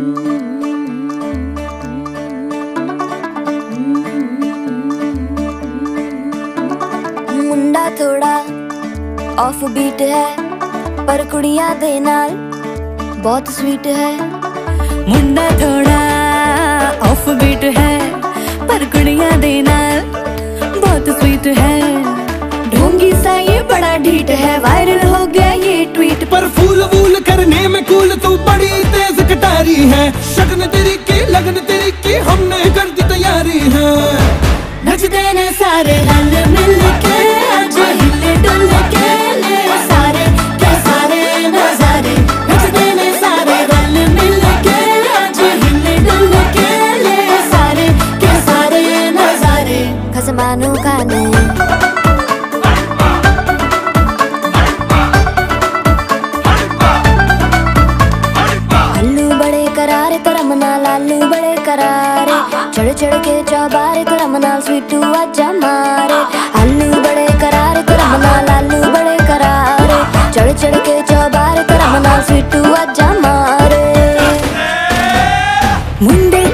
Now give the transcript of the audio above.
मुंडा थोड़ा off beat है पर कुड़ियां दे नाल बहुत स्वीट है। मुंडा थोड़ा ऑफ बीट है पर कुड़ियां दे नाल बहुत स्वीट है। ढोंगी सा ये बड़ा ढीठ है, वायरल हो गया ये ट्वीट। पर फूल वूल करने में कूल तू बड़ी तेज कटारी है। शगन तेरी की लगन तेरी की हमने कर दी तैयारी है। नचते ने सारे रल मिल के आज हिले डुल के ले सारे के सारे नजारे। नचते ने सारे रल मिल के आज हिले डुल के ले सारे के सारे नजारे। खसमानों का ने करारे तेरा मना लालू बड़े करारे। चढ़ चढ़ के चौबारे तेरा मना स्वीटू आजा मारे। आलू बड़े करारे तेरा मना लालू बड़े करारे। चढ़ चढ़ के चौबारे तेरा मना स्वीटू आजा मारे। मुंडे